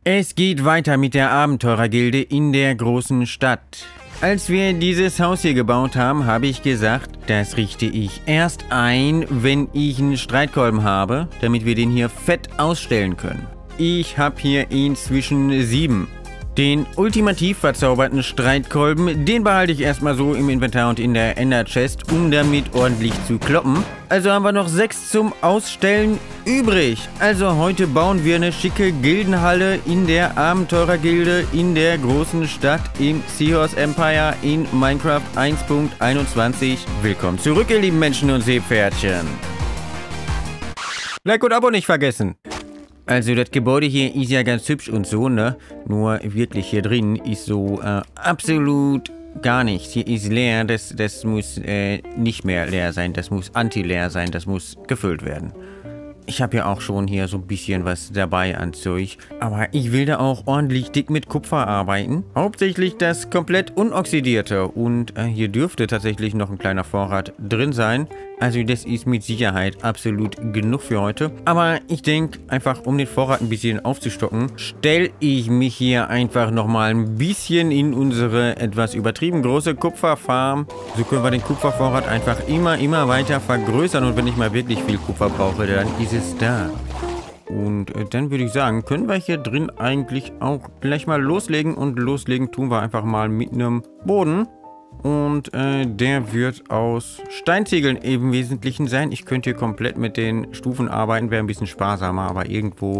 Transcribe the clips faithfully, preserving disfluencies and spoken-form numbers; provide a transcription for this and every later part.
Es geht weiter mit der Abenteurergilde in der großen Stadt. Als wir dieses Haus hier gebaut haben, habe ich gesagt, das richte ich erst ein, wenn ich einen Streitkolben habe, damit wir den hier fett ausstellen können. Ich habe hier inzwischen sieben. Den ultimativ verzauberten Streitkolben, den behalte ich erstmal so im Inventar und in der Ender Chest, um damit ordentlich zu kloppen. Also haben wir noch sechs zum Ausstellen übrig. Also heute bauen wir eine schicke Gildenhalle in der Abenteurergilde in der großen Stadt im Seahorse Empire in Minecraft eins Punkt einundzwanzig. Willkommen zurück, ihr lieben Menschen und Seepferdchen. Like und Abo nicht vergessen. Also das Gebäude hier ist ja ganz hübsch und so, ne? Nur wirklich hier drin ist so äh, absolut gar nichts. Hier ist leer, das, das muss äh, nicht mehr leer sein, das muss anti-leer sein, das muss gefüllt werden. Ich habe ja auch schon hier so ein bisschen was dabei an Zeug. Aber ich will da auch ordentlich dick mit Kupfer arbeiten. Hauptsächlich das komplett unoxidierte. Und äh, hier dürfte tatsächlich noch ein kleiner Vorrat drin sein. Also das ist mit Sicherheit absolut genug für heute. Aber ich denke, einfach um den Vorrat ein bisschen aufzustocken, stelle ich mich hier einfach nochmal ein bisschen in unsere etwas übertrieben große Kupferfarm. So können wir den Kupfervorrat einfach immer, immer weiter vergrößern. Und wenn ich mal wirklich viel Kupfer brauche, dann ist es da. Und äh, dann würde ich sagen, können wir hier drin eigentlich auch gleich mal loslegen. Und loslegen tun wir einfach mal mit einem Boden. Und äh, der wird aus Steinziegeln im Wesentlichen sein. Ich könnte hier komplett mit den Stufen arbeiten, wäre ein bisschen sparsamer, aber irgendwo,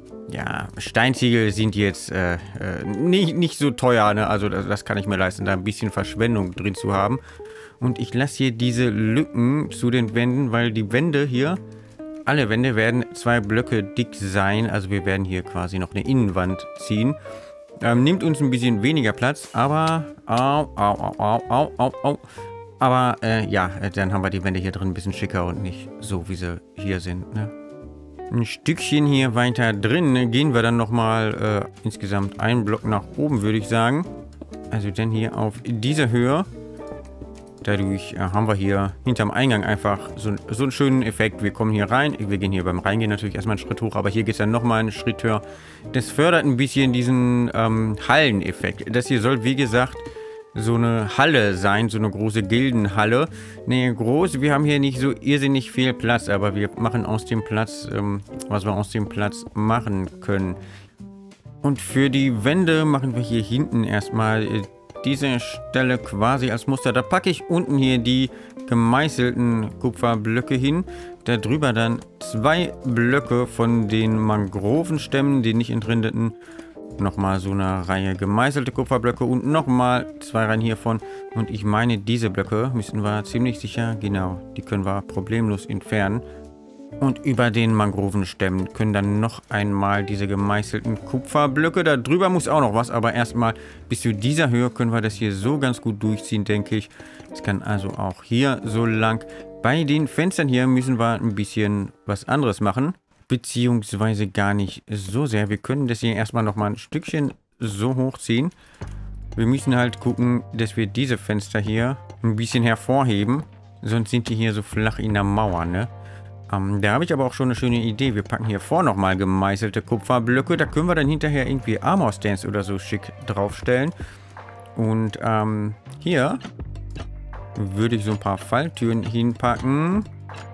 ja, Steinziegel sind jetzt äh, äh, nicht, nicht so teuer, ne? Also das, das kann ich mir leisten, da ein bisschen Verschwendung drin zu haben. Und ich lasse hier diese Lücken zu den Wänden, weil die Wände hier, alle Wände werden zwei Blöcke dick sein. Also wir werden hier quasi noch eine Innenwand ziehen. Ähm, nimmt uns ein bisschen weniger Platz, aber au, au, au, au, au, au, au. Aber äh, ja, dann haben wir die Wände hier drin ein bisschen schicker und nicht so, wie sie hier sind, ne? Ein Stückchen hier weiter drin gehen wir dann nochmal äh, insgesamt einen Block nach oben, würde ich sagen. Also dann hier auf diese Höhe. Dadurch äh, haben wir hier hinterm Eingang einfach so, so einen schönen Effekt. Wir kommen hier rein. Wir gehen hier beim Reingehen natürlich erstmal einen Schritt hoch, aber hier geht es dann nochmal einen Schritt höher. Das fördert ein bisschen diesen ähm, Halleneffekt. Das hier soll, wie gesagt, so eine Halle sein, so eine große Gildenhalle. Ne, groß, wir haben hier nicht so irrsinnig viel Platz, aber wir machen aus dem Platz, ähm, was wir aus dem Platz machen können. Und für die Wände machen wir hier hinten erstmal äh, diese Stelle quasi als Muster. Da packe ich unten hier die gemeißelten Kupferblöcke hin. Darüber dann zwei Blöcke von den Mangrovenstämmen, die nicht entrindeten. Nochmal so eine Reihe gemeißelte Kupferblöcke und nochmal zwei Reihen hiervon. Und ich meine, diese Blöcke müssen wir ziemlich sicher, genau, die können wir problemlos entfernen. Und über den Mangrovenstämmen können dann noch einmal diese gemeißelten Kupferblöcke. Da drüber muss auch noch was, aber erstmal bis zu dieser Höhe können wir das hier so ganz gut durchziehen, denke ich. Es kann also auch hier so lang. Bei den Fenstern hier müssen wir ein bisschen was anderes machen, beziehungsweise gar nicht so sehr. Wir können das hier erstmal noch mal ein Stückchen so hochziehen. Wir müssen halt gucken, dass wir diese Fenster hier ein bisschen hervorheben, sonst sind die hier so flach in der Mauer, ne? Um, da habe ich aber auch schon eine schöne Idee. Wir packen hier vor nochmal gemeißelte Kupferblöcke. Da können wir dann hinterher irgendwie Armor-Stands oder so schick draufstellen. Und ähm, hier würde ich so ein paar Falltüren hinpacken,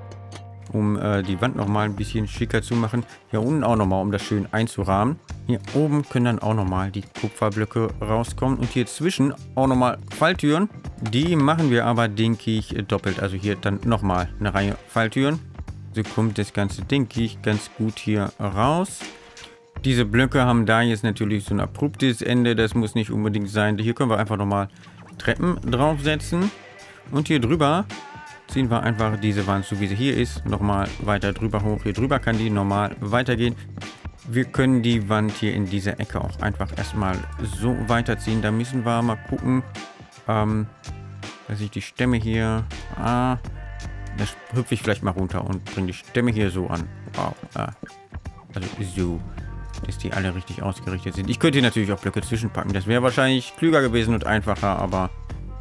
um äh, die Wand nochmal ein bisschen schicker zu machen. Hier unten auch nochmal, um das schön einzurahmen. Hier oben können dann auch nochmal die Kupferblöcke rauskommen. Und hier zwischen auch nochmal Falltüren. Die machen wir aber, denke ich, doppelt. Also hier dann nochmal eine Reihe Falltüren. So kommt das ganze, denke ich, ganz gut hier raus. Diese Blöcke haben da jetzt natürlich so ein abruptes Ende. Das muss nicht unbedingt sein. Hier können wir einfach nochmal Treppen draufsetzen. Und hier drüber ziehen wir einfach diese Wand, so wie sie hier ist, nochmal weiter drüber hoch. Hier drüber kann die normal weitergehen. Wir können die Wand hier in dieser Ecke auch einfach erstmal so weiterziehen. Da müssen wir mal gucken, ähm, dass ich die Stämme hier... Ah, das hüpfe ich vielleicht mal runter und bringe die Stämme hier so an. Wow. Ah. Also so, dass die alle richtig ausgerichtet sind. Ich könnte hier natürlich auch Blöcke zwischenpacken. Das wäre wahrscheinlich klüger gewesen und einfacher, aber...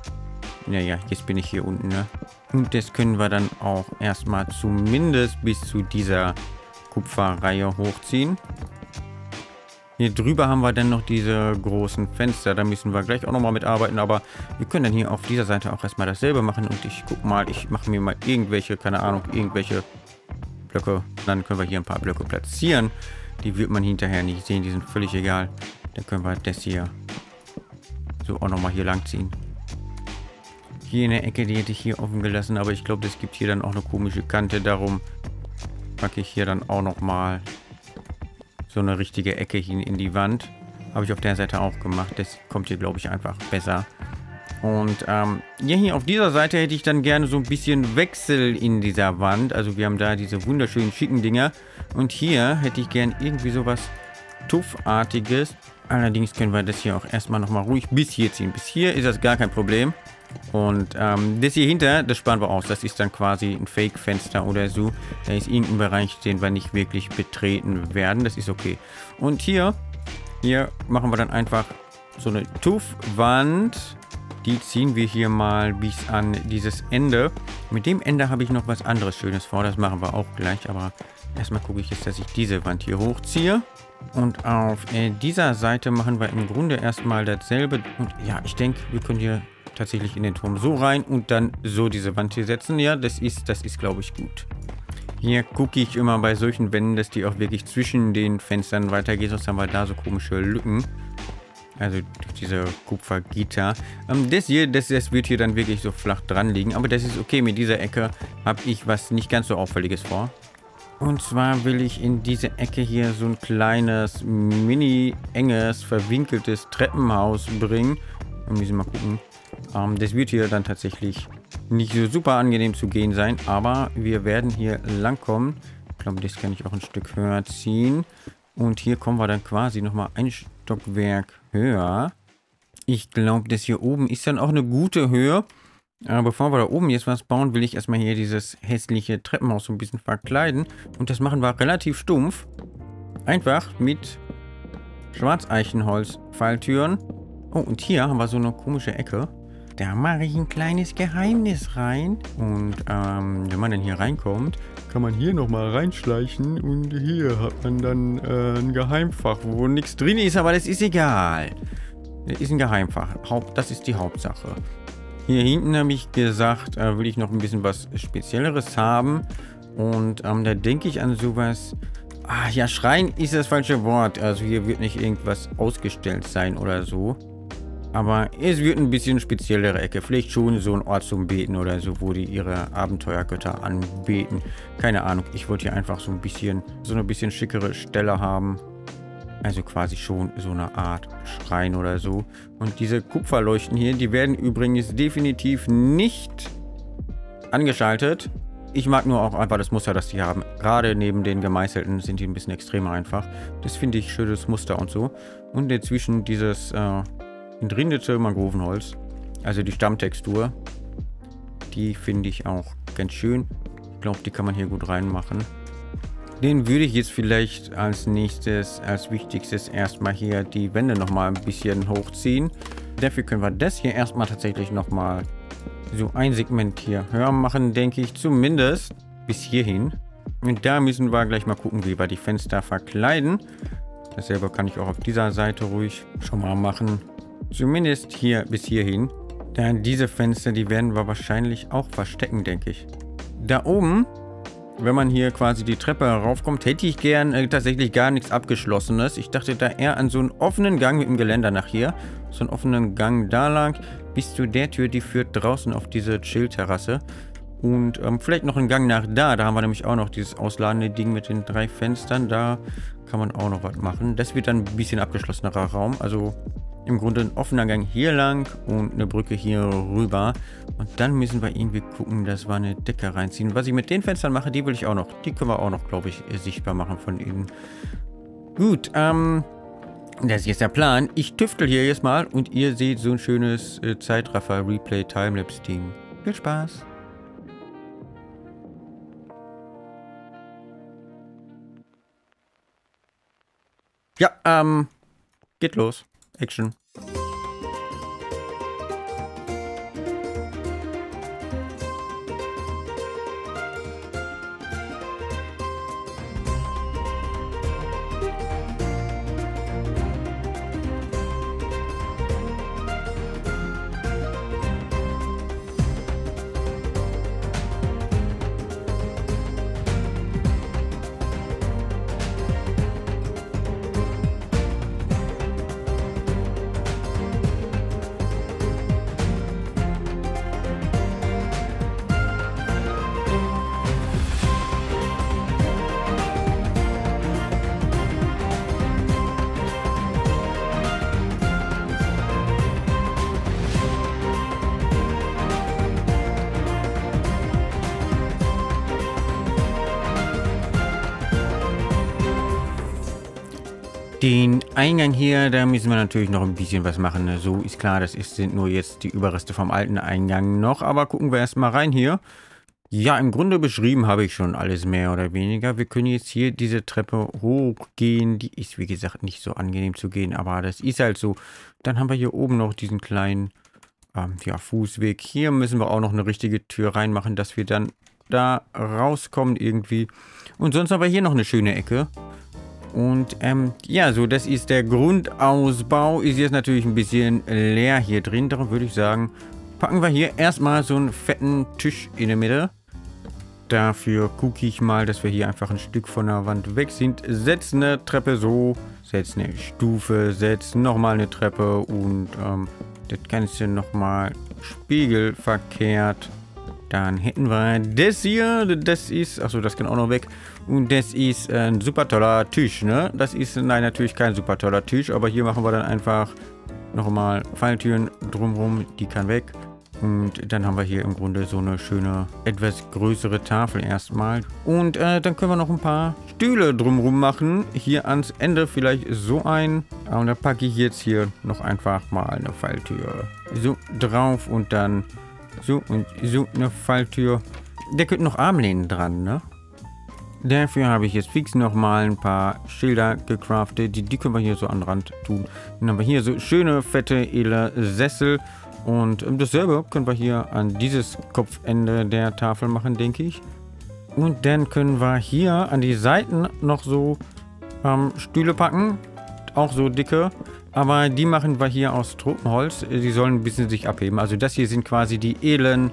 Naja, jetzt bin ich hier unten, ne? Und das können wir dann auch erstmal zumindest bis zu dieser Kupferreihe hochziehen. Hier drüber haben wir dann noch diese großen Fenster. Da müssen wir gleich auch nochmal mitarbeiten. Aber wir können dann hier auf dieser Seite auch erstmal dasselbe machen. Und ich guck mal, ich mache mir mal irgendwelche, keine Ahnung, irgendwelche Blöcke. Dann können wir hier ein paar Blöcke platzieren. Die wird man hinterher nicht sehen. Die sind völlig egal. Dann können wir das hier so auch nochmal hier lang ziehen. Hier in der Ecke, die hätte ich hier offen gelassen. Aber ich glaube, es gibt hier dann auch eine komische Kante. Darum packe ich hier dann auch nochmal so eine richtige Ecke hin in die Wand. Habe ich auf der Seite auch gemacht. Das kommt hier, glaube ich, einfach besser. Und ähm, ja, hier auf dieser Seite hätte ich dann gerne so ein bisschen Wechsel in dieser Wand. Also wir haben da diese wunderschönen schicken Dinger. Und hier hätte ich gern irgendwie sowas Tuffartiges. Allerdings können wir das hier auch erstmal nochmal ruhig bis hier ziehen. Bis hier ist das gar kein Problem. Und ähm, das hier hinter, das sparen wir aus. Das ist dann quasi ein Fake-Fenster oder so. Da ist irgendein Bereich, den wir nicht wirklich betreten werden. Das ist okay. Und hier, hier machen wir dann einfach so eine Tuffwand. Die ziehen wir hier mal bis an dieses Ende. Mit dem Ende habe ich noch was anderes Schönes vor. Das machen wir auch gleich. Aber erstmal gucke ich jetzt, dass ich diese Wand hier hochziehe. Und auf äh, dieser Seite machen wir im Grunde erstmal dasselbe. Und ja, ich denke, wir können hier tatsächlich in den Turm so rein und dann so diese Wand hier setzen. Ja, das ist, das ist, glaube ich, gut. Hier gucke ich immer bei solchen Wänden, dass die auch wirklich zwischen den Fenstern weitergeht. Sonst haben wir da so komische Lücken. Also durch diese Kupfergitter. Ähm, das hier, das, das wird hier dann wirklich so flach dran liegen. Aber das ist okay. Mit dieser Ecke habe ich was nicht ganz so Auffälliges vor. Und zwar will ich in diese Ecke hier so ein kleines, mini, enges, verwinkeltes Treppenhaus bringen. Wir müssen mal gucken. Ähm, das wird hier dann tatsächlich nicht so super angenehm zu gehen sein. Aber wir werden hier lang kommen. Ich glaube, das kann ich auch ein Stück höher ziehen. Und hier kommen wir dann quasi nochmal ein Stockwerk höher. Ich glaube, das hier oben ist dann auch eine gute Höhe. Aber bevor wir da oben jetzt was bauen, will ich erstmal hier dieses hässliche Treppenhaus so ein bisschen verkleiden. Und das machen wir relativ stumpf. Einfach mit Schwarzeichenholz-Falltüren. Oh, und hier haben wir so eine komische Ecke. Da mache ich ein kleines Geheimnis rein. Und ähm, wenn man dann hier reinkommt, kann man hier nochmal reinschleichen. Und hier hat man dann äh, ein Geheimfach, wo nichts drin ist, aber das ist egal. Das ist ein Geheimfach. Haupt, das ist die Hauptsache. Hier hinten habe ich gesagt, äh, will ich noch ein bisschen was Spezielleres haben. Und ähm, da denke ich an sowas. Ah, ja, Schrein ist das falsche Wort. Also hier wird nicht irgendwas ausgestellt sein oder so. Aber es wird ein bisschen speziellere Ecke. Vielleicht schon so ein Ort zum Beten oder so, wo die ihre Abenteuergötter anbeten. Keine Ahnung. Ich wollte hier einfach so ein bisschen, so eine bisschen schickere Stelle haben. Also quasi schon so eine Art Schrein oder so. Und diese Kupferleuchten hier, die werden übrigens definitiv nicht angeschaltet. Ich mag nur auch einfach das Muster, das die haben. Gerade neben den gemeißelten sind die ein bisschen extremer einfach. Das finde ich schönes Muster und so. Und dazwischen dieses äh, entrindete Mangrovenholz. Also die Stammtextur. Die finde ich auch ganz schön. Ich glaube, die kann man hier gut reinmachen. Den würde ich jetzt vielleicht als nächstes, als wichtigstes erstmal hier die Wände nochmal ein bisschen hochziehen. Dafür können wir das hier erstmal tatsächlich nochmal so ein Segment hier höher machen, denke ich. Zumindest bis hierhin. Und da müssen wir gleich mal gucken, wie wir die Fenster verkleiden. Dasselbe kann ich auch auf dieser Seite ruhig schon mal machen. Zumindest hier bis hierhin. Denn diese Fenster, die werden wir wahrscheinlich auch verstecken, denke ich. Da oben, wenn man hier quasi die Treppe raufkommt, hätte ich gern äh, tatsächlich gar nichts Abgeschlossenes. Ich dachte da eher an so einen offenen Gang mit dem Geländer nach hier. So einen offenen Gang da lang bis zu der Tür, die führt draußen auf diese Chill-Terrasse. Und ähm, vielleicht noch einen Gang nach da. Da haben wir nämlich auch noch dieses ausladende Ding mit den drei Fenstern. Da kann man auch noch was machen. Das wird dann ein bisschen abgeschlossenerer Raum. Also im Grunde ein offener Gang hier lang und eine Brücke hier rüber. Und dann müssen wir irgendwie gucken, dass wir eine Decke reinziehen. Was ich mit den Fenstern mache, die will ich auch noch. Die können wir auch noch, glaube ich, sichtbar machen von innen. Gut, ähm, das ist jetzt der Plan. Ich tüftel hier jetzt mal und ihr seht so ein schönes äh, Zeitraffer-Replay-Timelapse-Ding. Viel Spaß! Ja, ähm, geht los. Action. Den Eingang hier, da müssen wir natürlich noch ein bisschen was machen. Ne? So ist klar, das ist, sind nur jetzt die Überreste vom alten Eingang noch. Aber gucken wir erstmal rein hier. Ja, im Grunde beschrieben habe ich schon alles mehr oder weniger. Wir können jetzt hier diese Treppe hochgehen. Die ist, wie gesagt, nicht so angenehm zu gehen, aber das ist halt so. Dann haben wir hier oben noch diesen kleinen ähm, ja, Fußweg. Hier müssen wir auch noch eine richtige Tür reinmachen, dass wir dann da rauskommen irgendwie. Und sonst haben wir hier noch eine schöne Ecke. Und ähm, ja, so das ist der Grundausbau. Ist jetzt natürlich ein bisschen leer hier drin. Darum würde ich sagen, packen wir hier erstmal so einen fetten Tisch in der Mitte. Dafür gucke ich mal, dass wir hier einfach ein Stück von der Wand weg sind. Setzen eine Treppe so, setzen eine Stufe, setzen nochmal eine Treppe und ähm, das Ganze nochmal spiegelverkehrt. Dann hätten wir das hier, das ist, achso, das kann auch noch weg. Und das ist ein super toller Tisch, ne? Das ist, nein, natürlich kein super toller Tisch, aber hier machen wir dann einfach nochmal Falltüren drumherum, die kann weg. Und dann haben wir hier im Grunde so eine schöne, etwas größere Tafel erstmal. Und äh, dann können wir noch ein paar Stühle drumherum machen. Hier ans Ende vielleicht so ein. Und da packe ich jetzt hier noch einfach mal eine Falltür so drauf und dann so und so eine Falltür. Der könnte noch Armlehnen dran, ne? Dafür habe ich jetzt fix nochmal ein paar Schilder gecraftet. Die, die können wir hier so an den Rand tun. Dann haben wir hier so schöne, fette, edle Sessel. Und dasselbe können wir hier an dieses Kopfende der Tafel machen, denke ich. Und dann können wir hier an die Seiten noch so ähm, Stühle packen. Auch so dicke. Aber die machen wir hier aus Tropenholz. Die sollen ein bisschen sich abheben. Also das hier sind quasi die edlen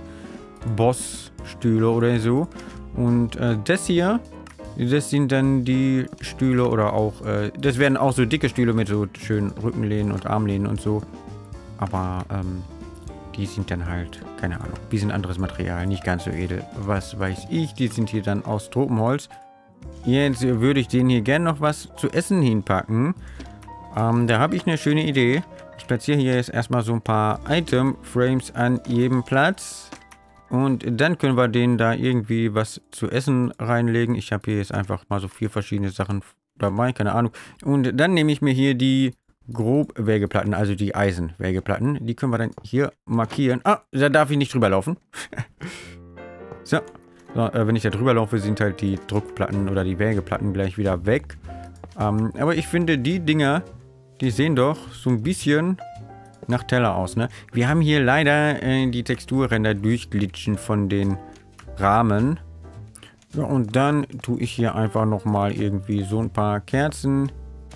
Boss-Stühle oder so. Und äh, das hier, das sind dann die Stühle oder auch, äh, das werden auch so dicke Stühle mit so schönen Rückenlehnen und Armlehnen und so. Aber, ähm, die sind dann halt, keine Ahnung, ein bisschen anderes Material, nicht ganz so edel. Was weiß ich, die sind hier dann aus Tropenholz. Jetzt würde ich denen hier gerne noch was zu essen hinpacken. Ähm, da habe ich eine schöne Idee. Ich platziere hier jetzt erstmal so ein paar Item-Frames an jedem Platz. Und dann können wir denen da irgendwie was zu essen reinlegen. Ich habe hier jetzt einfach mal so vier verschiedene Sachen dabei, keine Ahnung. Und dann nehme ich mir hier die Grobwägeplatten, also die Eisenwägeplatten. Die können wir dann hier markieren. Ah, da darf ich nicht drüber laufen. so, so äh, wenn ich da drüber laufe, sind halt die Druckplatten oder die Wägeplatten gleich wieder weg. Ähm, aber ich finde, die Dinger, die sehen doch so ein bisschen nach Teller aus, ne? Wir haben hier leider äh, die Texturränder durchglitschen von den Rahmen. Ja, und dann tue ich hier einfach nochmal irgendwie so ein paar Kerzen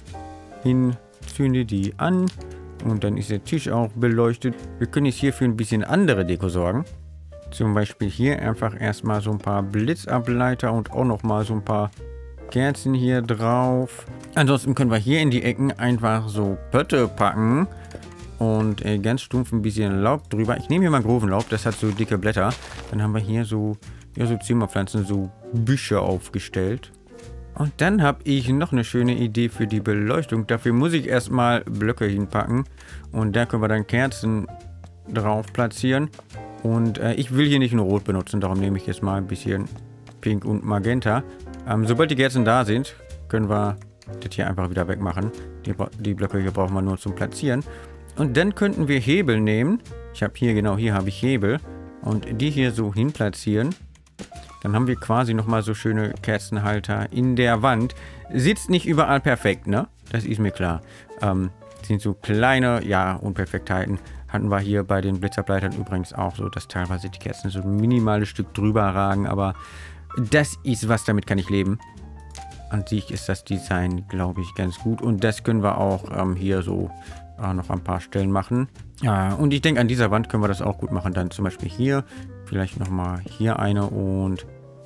hin. Zünde die an und dann ist der Tisch auch beleuchtet. Wir können jetzt hier für ein bisschen andere Deko sorgen. Zum Beispiel hier einfach erstmal so ein paar Blitzableiter und auch nochmal so ein paar Kerzen hier drauf. Ansonsten können wir hier in die Ecken einfach so Pötte packen und äh, ganz stumpf ein bisschen Laub drüber. Ich nehme hier mal groben Laub, das hat so dicke Blätter. Dann haben wir hier so, ja, so Zimmerpflanzen, so Büsche aufgestellt. Und dann habe ich noch eine schöne Idee für die Beleuchtung. Dafür muss ich erstmal Blöcke hinpacken. Und da können wir dann Kerzen drauf platzieren. Und äh, ich will hier nicht nur Rot benutzen, darum nehme ich jetzt mal ein bisschen Pink und Magenta. Ähm, sobald die Kerzen da sind, können wir das hier einfach wieder wegmachen. Die, die Blöcke hier brauchen wir nur zum Platzieren. Und dann könnten wir Hebel nehmen. Ich habe hier, genau hier habe ich Hebel. Und die hier so hin platzieren. Dann haben wir quasi nochmal so schöne Kerzenhalter in der Wand. Sitzt nicht überall perfekt, ne? Das ist mir klar. Ähm, sind so kleine, ja, Unperfektheiten. Hatten wir hier bei den Blitzableitern übrigens auch so, dass teilweise die Kerzen so ein minimales Stück drüber ragen. Aber das ist was, damit kann ich leben. An sich ist das Design, glaube ich, ganz gut. Und das können wir auch ähm, hier so äh, noch an ein paar Stellen machen. Ja, und ich denke, an dieser Wand können wir das auch gut machen. Dann zum Beispiel hier. Vielleicht nochmal hier eine und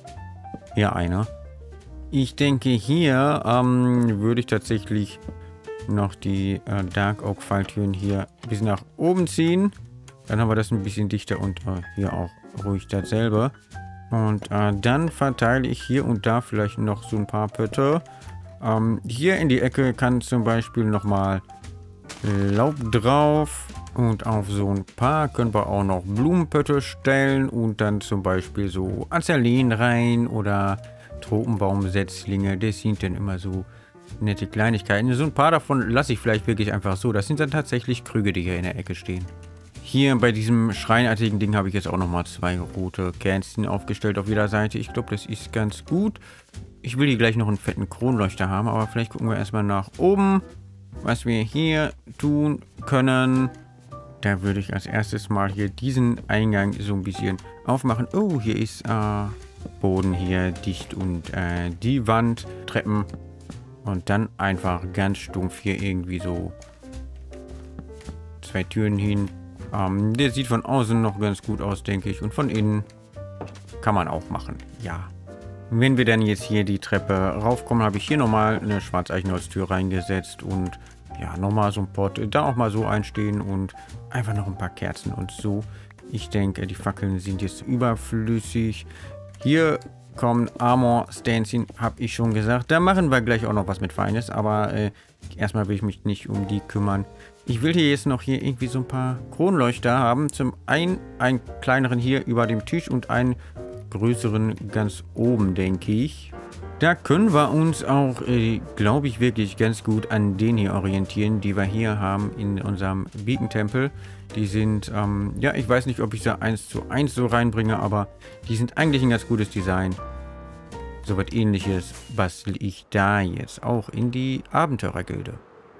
hier eine. Ich denke, hier ähm, würde ich tatsächlich noch die äh, Dark Oak Falltüren hier ein bisschen nach oben ziehen. Dann haben wir das ein bisschen dichter und äh, hier auch ruhig dasselbe. Und äh, dann verteile ich hier und da vielleicht noch so ein paar Pötte. Ähm, hier in die Ecke kann zum Beispiel nochmal Laub drauf. Und auf so ein paar können wir auch noch Blumenpötte stellen und dann zum Beispiel so Azaleen rein oder Tropenbaumsetzlinge. Das sind dann immer so nette Kleinigkeiten. So ein paar davon lasse ich vielleicht wirklich einfach so. Das sind dann tatsächlich Krüge, die hier in der Ecke stehen. Hier bei diesem schreinartigen Ding habe ich jetzt auch nochmal zwei rote Kerzen aufgestellt auf jeder Seite. Ich glaube, das ist ganz gut. Ich will hier gleich noch einen fetten Kronleuchter haben, aber vielleicht gucken wir erstmal nach oben, was wir hier tun können. Da würde ich als erstes mal hier diesen Eingang so ein bisschen aufmachen. Oh, hier ist äh, Boden hier dicht und äh, die Wand, Treppen. Und dann einfach ganz stumpf hier irgendwie so zwei Türen hin. Ähm, der sieht von außen noch ganz gut aus, denke ich. Und von innen kann man auch machen. Ja. Wenn wir dann jetzt hier die Treppe raufkommen, habe ich hier nochmal eine Schwarzeichenholztür reingesetzt. Und ja, nochmal so ein Pott. Da auch mal so einstehen und einfach noch ein paar Kerzen und so. Ich denke, die Fackeln sind jetzt überflüssig. Hier kommen Armor-Stands hin, habe ich schon gesagt. Da machen wir gleich auch noch was mit Feines. Aber äh, erstmal will ich mich nicht um die kümmern. Ich will hier jetzt noch hier irgendwie so ein paar Kronleuchter haben. Zum einen einen kleineren hier über dem Tisch und einen größeren ganz oben, denke ich. Da können wir uns auch, äh, glaube ich, wirklich ganz gut an den hier orientieren, die wir hier haben in unserem Beacon-Tempel. Die sind, ähm, ja, ich weiß nicht, ob ich sie eins zu eins so reinbringe, aber die sind eigentlich ein ganz gutes Design. So was Ähnliches bastel ich da jetzt auch in die Abenteurergilde.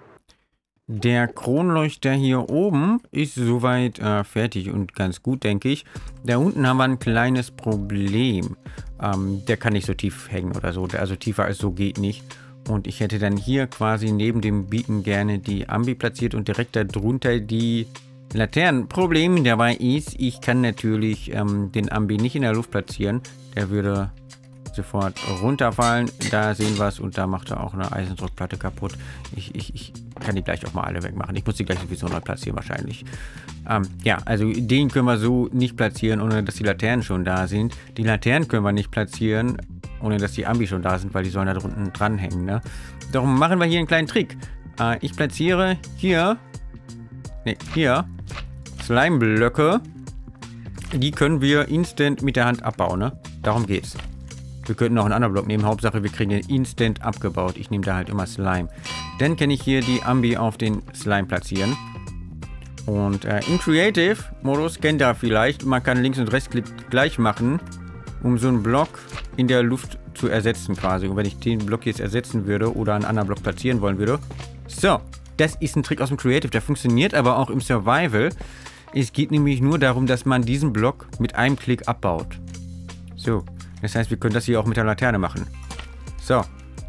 Der Kronleuchter hier oben ist soweit äh, fertig und ganz gut, denke ich. Da unten haben wir ein kleines Problem. Ähm, der kann nicht so tief hängen oder so. Also tiefer als so geht nicht. Und ich hätte dann hier quasi neben dem Beacon gerne die Ambi platziert und direkt darunter die Laternen. Problem dabei ist, ich kann natürlich ähm, den Ambi nicht in der Luft platzieren. Der würde sofort runterfallen. Da sehen wir es und da macht er auch eine Eisendruckplatte kaputt. Ich, ich, ich kann die gleich auch mal alle wegmachen. Ich muss die gleich sowieso neu platzieren wahrscheinlich. Ähm, ja, also den können wir so nicht platzieren, ohne dass die Laternen schon da sind. Die Laternen können wir nicht platzieren, ohne dass die Ambi schon da sind, weil die sollen da drunten dranhängen. Ne? Darum machen wir hier einen kleinen Trick. Äh, ich platziere hier, ne, hier Slime-Blöcke. Die können wir instant mit der Hand abbauen. Ne? Darum geht's. Wir könnten auch einen anderen Block nehmen. Hauptsache, wir kriegen den instant abgebaut. Ich nehme da halt immer Slime. Dann kann ich hier die Ambi auf den Slime platzieren. Und äh, im Creative-Modus kennt ihr vielleicht, man kann Links- und Rechtsklick gleich machen, um so einen Block in der Luft zu ersetzen quasi. Und wenn ich den Block jetzt ersetzen würde oder einen anderen Block platzieren wollen würde. So, das ist ein Trick aus dem Creative. Der funktioniert aber auch im Survival. Es geht nämlich nur darum, dass man diesen Block mit einem Klick abbaut. So. Das heißt, wir können das hier auch mit der Laterne machen. So.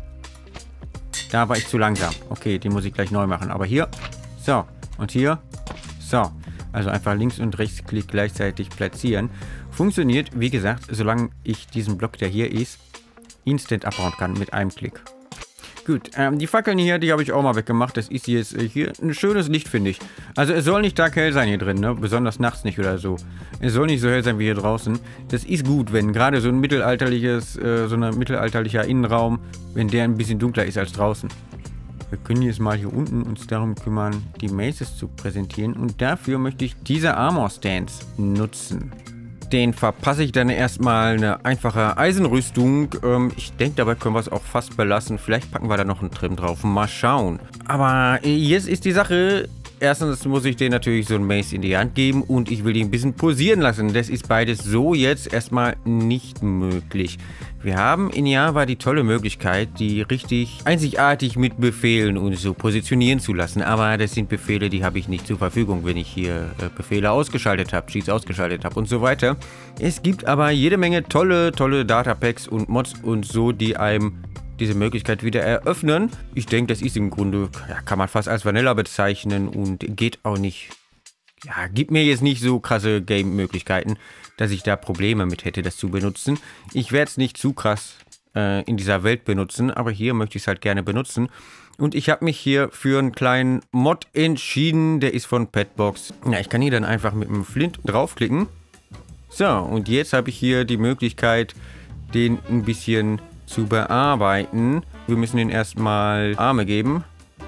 Da war ich zu langsam. Okay, den muss ich gleich neu machen. Aber hier. So. Und hier. So. Also einfach links und rechtsklick gleichzeitig platzieren. Funktioniert, wie gesagt, solange ich diesen Block, der hier ist, instant abbauen kann mit einem Klick. Gut, ähm, die Fackeln hier, die habe ich auch mal weggemacht. Das ist jetzt äh, hier ein schönes Licht, finde ich. Also es soll nicht stark hell sein hier drin, ne? Besonders nachts nicht oder so. Es soll nicht so hell sein wie hier draußen. Das ist gut, wenn gerade so ein mittelalterliches, äh, so ein mittelalterlicher Innenraum, wenn der ein bisschen dunkler ist als draußen. Wir können jetzt mal hier unten uns darum kümmern, die Maces zu präsentieren. Und dafür möchte ich diese Armor-Stands nutzen. Den verpasse ich dann erstmal eine einfache Eisenrüstung. Ähm, ich denke, dabei können wir es auch fast belassen. Vielleicht packen wir da noch einen Trim drauf. Mal schauen. Aber jetzt ist die Sache, erstens muss ich den natürlich so ein Mace in die Hand geben und ich will den ein bisschen posieren lassen. Das ist beides so jetzt erstmal nicht möglich. Wir haben in Java die tolle Möglichkeit, die richtig einzigartig mit Befehlen und so positionieren zu lassen. Aber das sind Befehle, die habe ich nicht zur Verfügung, wenn ich hier äh, Befehle ausgeschaltet habe, Cheats ausgeschaltet habe und so weiter. Es gibt aber jede Menge tolle, tolle Datapacks und Mods und so, die einem diese Möglichkeit wieder eröffnen. Ich denke, das ist im Grunde, ja, kann man fast als Vanilla bezeichnen und geht auch nicht, ja, gibt mir jetzt nicht so krasse Game-Möglichkeiten, dass ich da Probleme mit hätte, das zu benutzen. Ich werde es nicht zu krass äh, in dieser Welt benutzen, aber hier möchte ich es halt gerne benutzen. Und ich habe mich hier für einen kleinen Mod entschieden, der ist von Petbox. Ja, ich kann hier dann einfach mit dem Flint draufklicken. So, und jetzt habe ich hier die Möglichkeit, den ein bisschen zu bearbeiten. Wir müssen den erstmal Arme geben.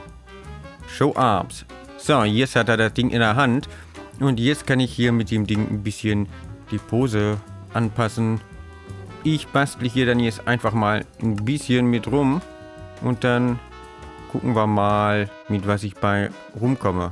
Show Arms. So, jetzt hat er das Ding in der Hand. Und jetzt kann ich hier mit dem Ding ein bisschen die Pose anpassen. Ich bastle hier dann jetzt einfach mal ein bisschen mit rum. Und dann gucken wir mal, mit was ich bei rumkomme.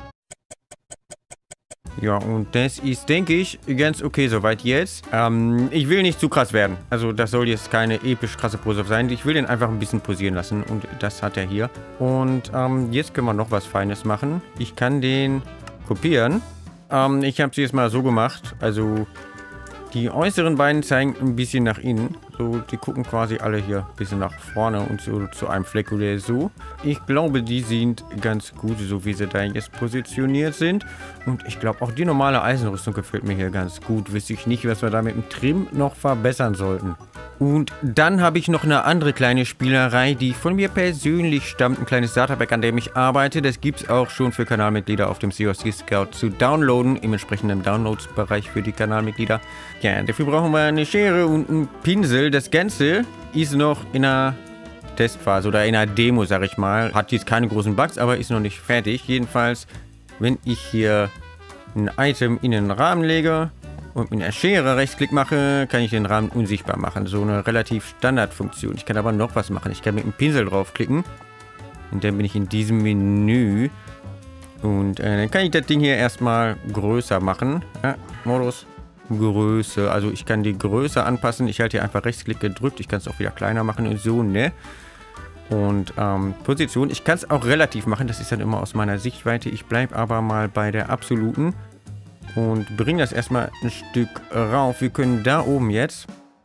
Ja, und das ist, denke ich, ganz okay soweit jetzt. Ähm, ich will nicht zu krass werden. Also das soll jetzt keine episch krasse Pose sein. Ich will den einfach ein bisschen posieren lassen. Und das hat er hier. Und ähm, jetzt können wir noch was Feines machen. Ich kann den kopieren. Ähm, ich habe es jetzt mal so gemacht. Also die äußeren beiden zeigen ein bisschen nach innen. So, die gucken quasi alle hier ein bisschen nach vorne und so zu einem Fleck oder so. Ich glaube, die sind ganz gut, so wie sie da jetzt positioniert sind. Und ich glaube, auch die normale Eisenrüstung gefällt mir hier ganz gut. Wüsste ich nicht, was wir da mit dem Trim noch verbessern sollten. Und dann habe ich noch eine andere kleine Spielerei, die von mir persönlich stammt. Ein kleines Starterpack, an dem ich arbeite. Das gibt es auch schon für Kanalmitglieder auf dem C O C Scout zu downloaden. Im entsprechenden Downloads-Bereich für die Kanalmitglieder. Ja, dafür brauchen wir eine Schere und einen Pinsel. Das Ganze ist noch in einer Testphase oder in einer Demo, sag ich mal. Hat jetzt keine großen Bugs, aber ist noch nicht fertig. Jedenfalls, wenn ich hier ein Item in den Rahmen lege und mit einer Schere Rechtsklick mache, kann ich den Rahmen unsichtbar machen. So eine relativ Standardfunktion. Ich kann aber noch was machen. Ich kann mit dem Pinsel draufklicken. Und dann bin ich in diesem Menü. Und äh, dann kann ich das Ding hier erstmal größer machen. Ja, Modus Größe. Also ich kann die Größe anpassen. Ich halte hier einfach Rechtsklick gedrückt. Ich kann es auch wieder kleiner machen und so, ne? Und ähm, Position. Ich kann es auch relativ machen. Das ist dann immer aus meiner Sichtweite. Ich bleibe aber mal bei der absoluten. Und bringen das erstmal ein Stück rauf. Wir können da oben jetzt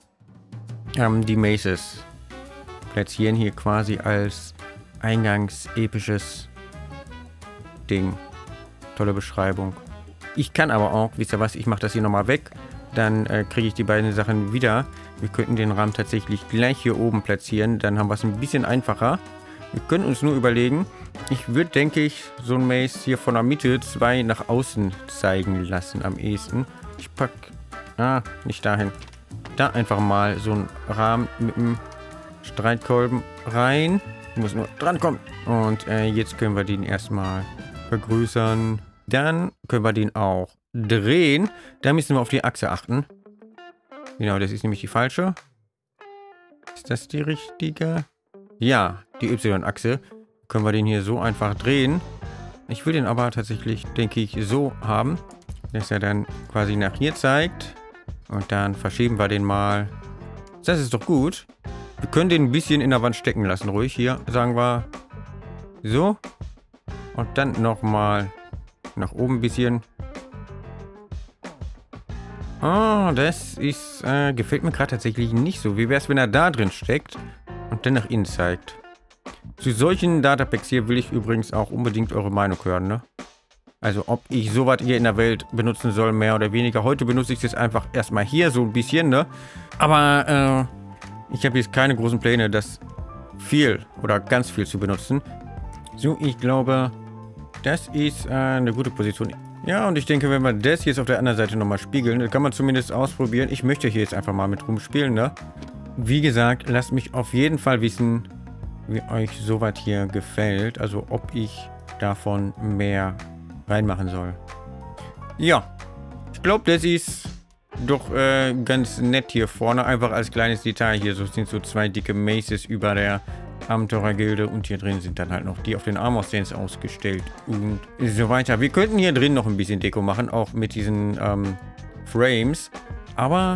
ähm, die Maces platzieren. Hier quasi als eingangsepisches Ding. Tolle Beschreibung. Ich kann aber auch, wisst ihr was, ich mache das hier nochmal weg. Dann äh, kriege ich die beiden Sachen wieder. Wir könnten den Rahmen tatsächlich gleich hier oben platzieren. Dann haben wir es ein bisschen einfacher. Wir können uns nur überlegen. Ich würde, denke ich, so ein Maze hier von der Mitte zwei nach außen zeigen lassen am ehesten. Ich pack... Ah, nicht dahin. Da einfach mal so einen Rahmen mit dem Streitkolben rein. Ich muss nur drankommen. Und äh, jetzt können wir den erstmal vergrößern. Dann können wir den auch drehen. Da müssen wir auf die Achse achten. Genau, das ist nämlich die falsche. Ist das die richtige? Ja, die Y-Achse. Können wir den hier so einfach drehen. Ich will den aber tatsächlich, denke ich, so haben, dass er dann quasi nach hier zeigt. Und dann verschieben wir den mal. Das ist doch gut. Wir können den ein bisschen in der Wand stecken lassen, ruhig. Hier, sagen wir so. Und dann nochmal nach oben ein bisschen. Oh, das ist, äh, gefällt mir gerade tatsächlich nicht so. Wie wäre es, wenn er da drin steckt und dann nach innen zeigt? Zu solchen Datapacks hier will ich übrigens auch unbedingt eure Meinung hören, ne? Also ob ich sowas hier in der Welt benutzen soll, mehr oder weniger. Heute benutze ich es jetzt einfach erstmal hier so ein bisschen, ne? Aber äh, ich habe jetzt keine großen Pläne, das viel oder ganz viel zu benutzen. So, ich glaube, das ist äh, eine gute Position. Ja, und ich denke, wenn wir das jetzt auf der anderen Seite nochmal spiegeln, dann kann man zumindest ausprobieren. Ich möchte hier jetzt einfach mal mit rumspielen, ne? Wie gesagt, lasst mich auf jeden Fall wissen, wie euch sowas hier gefällt. Also ob ich davon mehr reinmachen soll. Ja, ich glaube, das ist doch äh, ganz nett hier vorne. Einfach als kleines Detail hier. So sind so zwei dicke Maces über der Abenteurergilde. Und hier drin sind dann halt noch die auf den Armor Stands ausgestellt. Und so weiter. Wir könnten hier drin noch ein bisschen Deko machen. Auch mit diesen ähm, Frames. Aber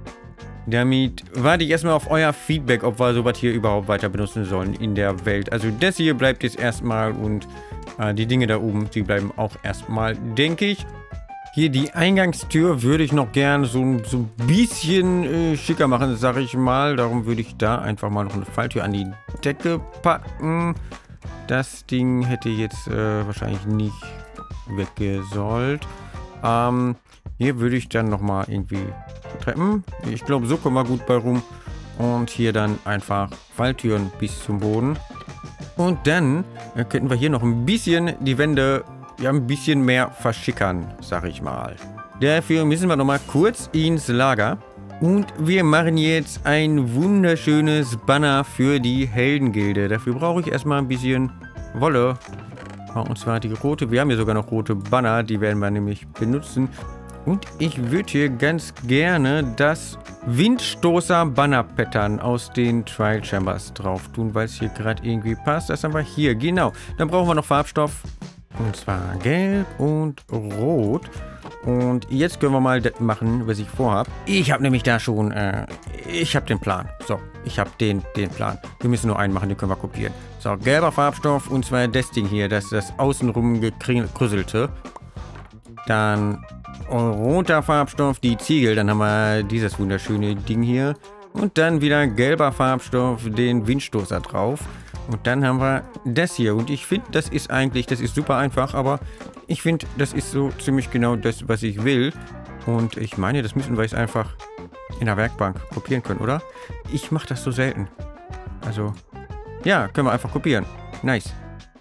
damit warte ich erstmal auf euer Feedback, ob wir sowas hier überhaupt weiter benutzen sollen in der Welt. Also das hier bleibt jetzt erstmal und äh, die Dinge da oben, die bleiben auch erstmal, denke ich. Hier die Eingangstür würde ich noch gerne so, so ein bisschen äh, schicker machen, sage ich mal. Darum würde ich da einfach mal noch eine Falltür an die Decke packen. Das Ding hätte jetzt äh, wahrscheinlich nicht weggesollt. Ähm, hier würde ich dann nochmal irgendwie Treppen. Ich glaube, so kommen wir gut bei rum. Und hier dann einfach Falltüren bis zum Boden. Und dann äh, könnten wir hier noch ein bisschen die Wände ja, ein bisschen mehr verschickern, sag ich mal. Dafür müssen wir nochmal kurz ins Lager. Und wir machen jetzt ein wunderschönes Banner für die Heldengilde. Dafür brauche ich erstmal ein bisschen Wolle. Und zwar die rote. Wir haben hier sogar noch rote Banner. Die werden wir nämlich benutzen. Und ich würde hier ganz gerne das Windstoßer-Banner-Pattern aus den Trial Chambers drauf tun, weil es hier gerade irgendwie passt. Das haben wir hier, genau. Dann brauchen wir noch Farbstoff. Und zwar gelb und rot. Und jetzt können wir mal das machen, was ich vorhabe. Ich habe nämlich da schon, äh, ich habe den Plan. So, ich habe den, den Plan. Wir müssen nur einen machen, den können wir kopieren. So, gelber Farbstoff und zwar das Ding hier, das ist das außenrum gekrüselte. Dann roter Farbstoff, die Ziegel, dann haben wir dieses wunderschöne Ding hier. Und dann wieder gelber Farbstoff, den Windstoßer drauf. Und dann haben wir das hier. Und ich finde, das ist eigentlich, das ist super einfach, aber ich finde, das ist so ziemlich genau das, was ich will. Und ich meine, das müssen wir jetzt einfach in der Werkbank kopieren können, oder? Ich mache das so selten. Also, ja, können wir einfach kopieren. Nice.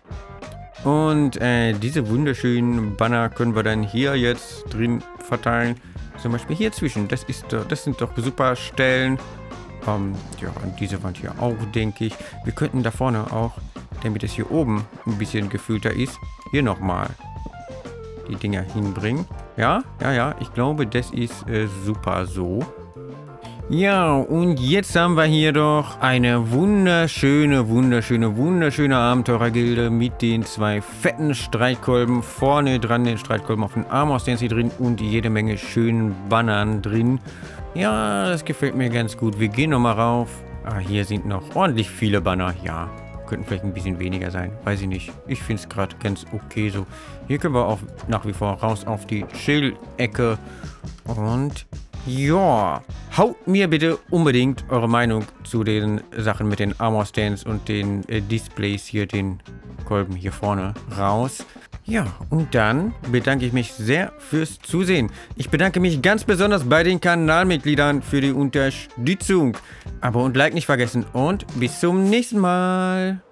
Und äh, diese wunderschönen Banner können wir dann hier jetzt drin verteilen. Zum Beispiel hier zwischen. Das, ist, das sind doch super Stellen. Um, ja, und diese Wand hier auch, denke ich. Wir könnten da vorne auch, damit es hier oben ein bisschen gefüllter ist, hier nochmal die Dinger hinbringen. Ja, ja, ja, ich glaube, das ist äh, super so. Ja, und jetzt haben wir hier doch eine wunderschöne, wunderschöne, wunderschöne Abenteurergilde mit den zwei fetten Streitkolben. Vorne dran den Streitkolben auf den Armor Stands hier drin und jede Menge schönen Bannern drin. Ja, das gefällt mir ganz gut. Wir gehen nochmal rauf. Ah, hier sind noch ordentlich viele Banner. Ja, könnten vielleicht ein bisschen weniger sein. Weiß ich nicht. Ich finde es gerade ganz okay so. Hier können wir auch nach wie vor raus auf die Schildecke. Und ja, haut mir bitte unbedingt eure Meinung zu den Sachen mit den Armor Stands und den äh, Displays hier, den Kolben hier vorne raus. Ja, und dann bedanke ich mich sehr fürs Zusehen. Ich bedanke mich ganz besonders bei den Kanalmitgliedern für die Unterstützung. Abo und Like nicht vergessen und bis zum nächsten Mal.